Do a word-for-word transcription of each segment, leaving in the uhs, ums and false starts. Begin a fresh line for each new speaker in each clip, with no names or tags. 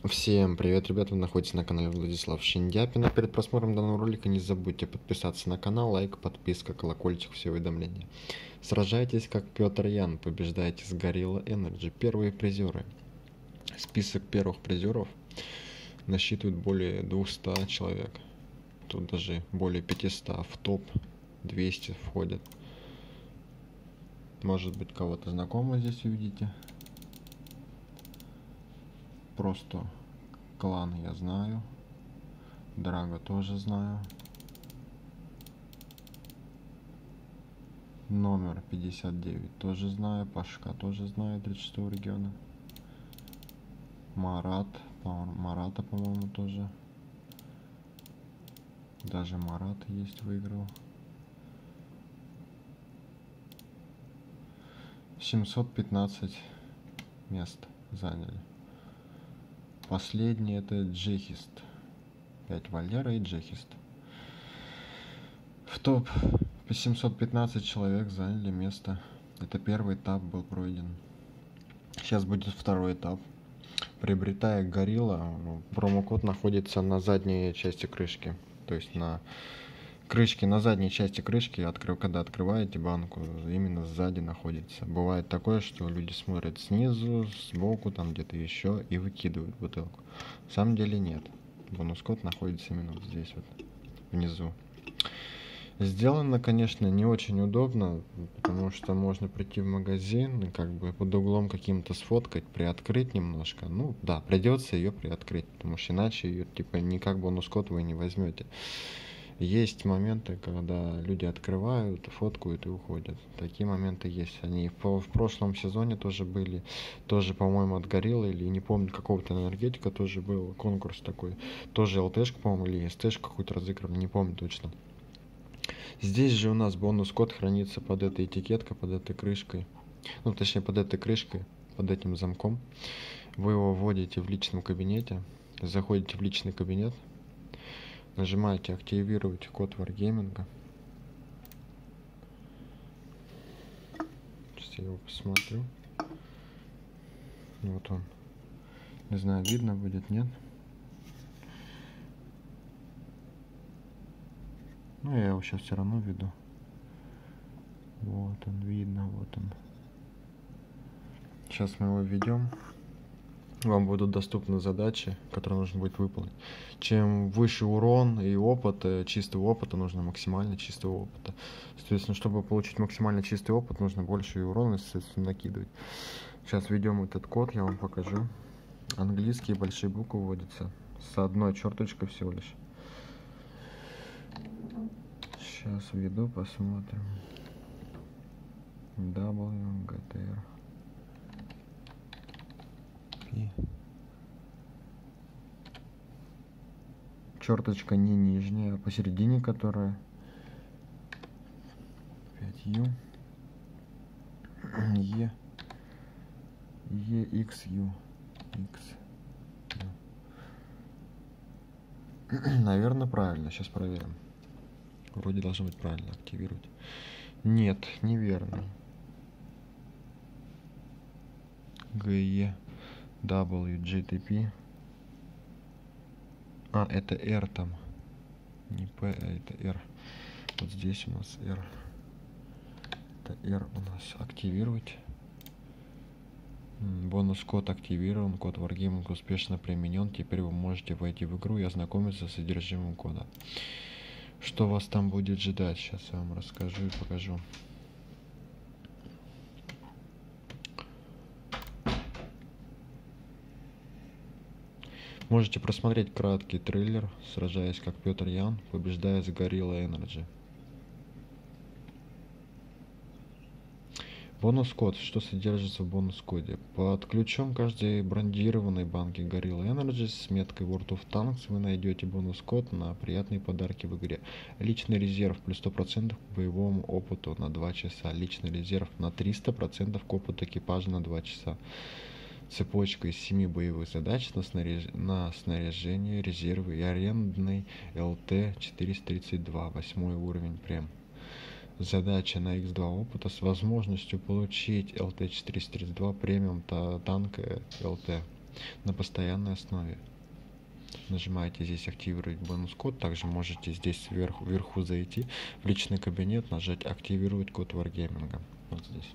Всем привет, ребята, вы находитесь на канале Владислав Шиндяпин. А перед просмотром данного ролика не забудьте подписаться на канал, лайк, подписка, колокольчик, все уведомления. Сражайтесь как Петр Ян, побеждайте с Gorilla Energy. Первые призеры. Список первых призеров насчитывает более двухсот человек. Тут даже более пятисот, в топ двести входят. Может быть, кого-то знакомого здесь увидите. Просто клан я знаю. Драго тоже знаю. Номер пятьдесят девять тоже знаю. Пашка тоже знаю, тридцать шестого региона. Марат. Марата, по-моему, тоже. Даже Марат есть, выиграл. семьсот пятнадцать мест заняли. Последний это Джехист. пять Валера и Джехист. В топ семьсот пятнадцать человек заняли место. Это первый этап был пройден. Сейчас будет второй этап. Приобретая Gorilla, промокод находится на задней части крышки. То есть на крышке, на задней части крышки, открыв, когда открываете банку, именно сзади находится. Бывает такое, что люди смотрят снизу, сбоку, там где-то еще и выкидывают бутылку. На самом деле нет. Бонус-код находится именно вот здесь вот, внизу. Сделано, конечно, не очень удобно, потому что можно прийти в магазин и как бы под углом каким-то сфоткать, приоткрыть немножко. Ну да, придется ее приоткрыть, потому что иначе ее типа никак бонус-код вы не возьмете. Есть моменты, когда люди открывают, фоткают и уходят. Такие моменты есть. Они в, в прошлом сезоне тоже были. Тоже, по-моему, от Gorilla, или не помню, какого-то энергетика тоже был конкурс такой. Тоже ЛТшка, по-моему, или СТшка какую-то разыгрывали, не помню точно. Здесь же у нас бонус-код хранится под этой этикеткой, под этой крышкой. Ну, точнее, под этой крышкой, под этим замком. Вы его вводите в личном кабинете. Заходите в личный кабинет. Нажимаете активировать код Wargaming. Сейчас я его посмотрю. Вот он. Не знаю, видно будет, нет? Ну, я его сейчас все равно веду. Вот он, видно, вот он. Сейчас мы его введем. Вам будут доступны задачи, которые нужно будет выполнить. Чем выше урон и опыт, чистого опыта, нужно максимально чистого опыта. Соответственно, чтобы получить максимально чистый опыт, нужно больше и урона, естественно, накидывать. Сейчас введем этот код, я вам покажу. Английские большие буквы вводятся с одной черточкой всего лишь. Сейчас введу, посмотрим. W, G T R. И черточка не нижняя, а посередине, которая пять ю, Е, Е, X, Ю, X, Ю. Наверное, правильно. Сейчас проверим. Вроде должно быть правильно активировать. Нет, неверно. Г, Е, W, G T P. А, это R там. Не P, а это R. Вот здесь у нас R. Это R у нас активировать. Бонус-код активирован. Код Wargaming успешно применен. Теперь вы можете войти в игру и ознакомиться с содержимым кода. Что вас там будет ждать? Сейчас я вам расскажу и покажу. Можете просмотреть краткий трейлер, сражаясь как Петр Ян, побеждая с Gorilla Energy. Бонус-код. Что содержится в бонус-коде? Под ключом каждой брендированной банки Gorilla Energy с меткой World of Tanks вы найдете бонус-код на приятные подарки в игре. Личный резерв плюс сто процентов к боевому опыту на два часа. Личный резерв на триста процентов к опыту экипажа на два часа. Цепочка из семи боевых задач на, снаряж... на снаряжение, резервы и арендный эл тэ четыреста тридцать два, восьмой уровень прем. Задача на икс два опыта с возможностью получить эл тэ четыреста тридцать два премиум танк эл тэ. на постоянной основе. Нажимаете здесь активировать бонус-код. Также можете здесь вверху, вверху зайти в личный кабинет, нажать активировать код Wargaming. Вот здесь.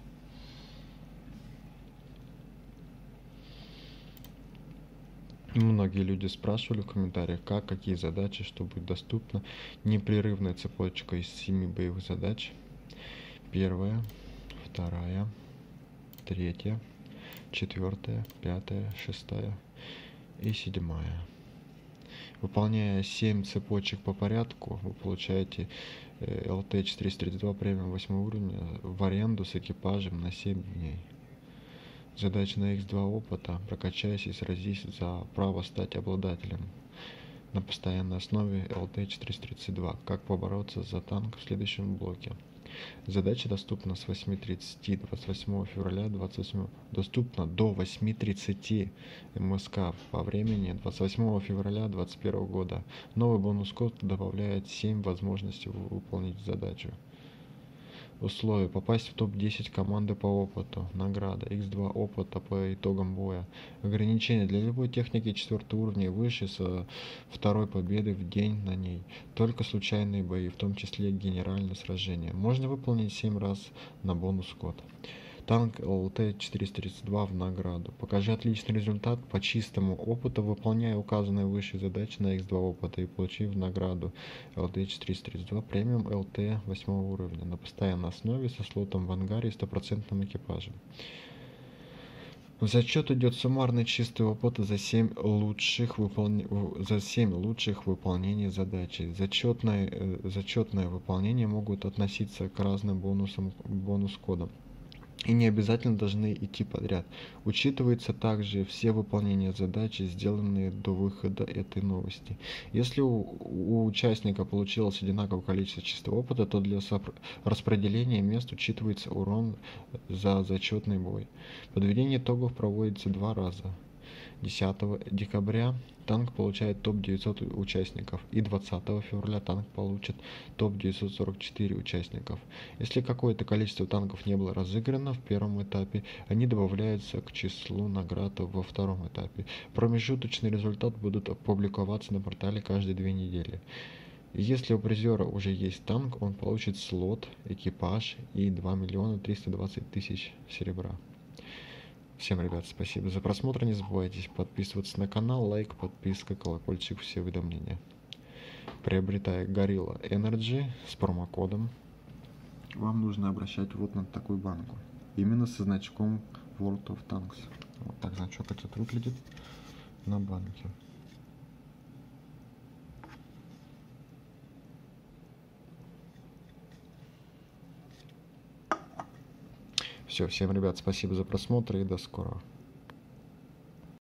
Многие люди спрашивали в комментариях, как, какие задачи, что будет доступно. Непрерывная цепочка из семи боевых задач. Первая, вторая, третья, четвертая, пятая, шестая и седьмая. Выполняя семь цепочек по порядку, вы получаете эл тэ четыреста тридцать два премиум восьмого уровня в аренду с экипажем на семь дней. Задача на икс два опыта. Прокачайся и сразись за право стать обладателем. На постоянной основе эл тэ четыреста тридцать два. Как побороться за танк в следующем блоке. Задача доступна с восьми тридцати двадцать восьмого февраля двадцать восьмого. Доступна до восьми тридцати эм эс ка по времени двадцать восьмого февраля двадцать первого года. Новый бонус-код добавляет семь возможностей выполнить задачу. Условия: попасть в топ десять команды по опыту. Награда икс два опыта по итогам боя. Ограничения для любой техники четвёртого уровня и выше со второй победы в день на ней. Только случайные бои, в том числе генеральные сражения. Можно выполнить семь раз на бонус-код. Танк эл тэ четыреста тридцать два в награду. Покажи отличный результат по чистому опыту, выполняя указанные выше задачи на икс два опыта и получи в награду эл тэ четыреста тридцать два премиум эл тэ восьмого уровня на постоянной основе со слотом в ангаре и стопроцентным экипажем. В зачет идет суммарный чистый опыт за семь лучших, выполня... за семь лучших выполнений задачи. Зачетное, зачетное выполнение могут относиться к разным бонусам, бонус-кодам. И не обязательно должны идти подряд. Учитываются также все выполнения задачи, сделанные до выхода этой новости. Если у, у участника получилось одинаковое количество чистого опыта, то для распределения мест учитывается урон за зачетный бой. Подведение итогов проводится два раза. десятого декабря танк получает топ девятьсот участников и двадцатого февраля танк получит топ девятьсот сорок четыре участников. Если какое-то количество танков не было разыграно в первом этапе, они добавляются к числу наград во втором этапе. Промежуточный результат будут опубликоваться на портале каждые две недели. Если у призера уже есть танк, он получит слот, экипаж и два миллиона триста двадцать тысяч серебра. Всем, ребят, спасибо за просмотр. Не забывайте подписываться на канал, лайк, подписка, колокольчик, все уведомления. Приобретая Gorilla Energy с промокодом, вам нужно обращать вот на такую банку. Именно со значком World of Tanks. Вот так значок этот выглядит на банке. Все, всем, ребят, спасибо за просмотр и до скорого.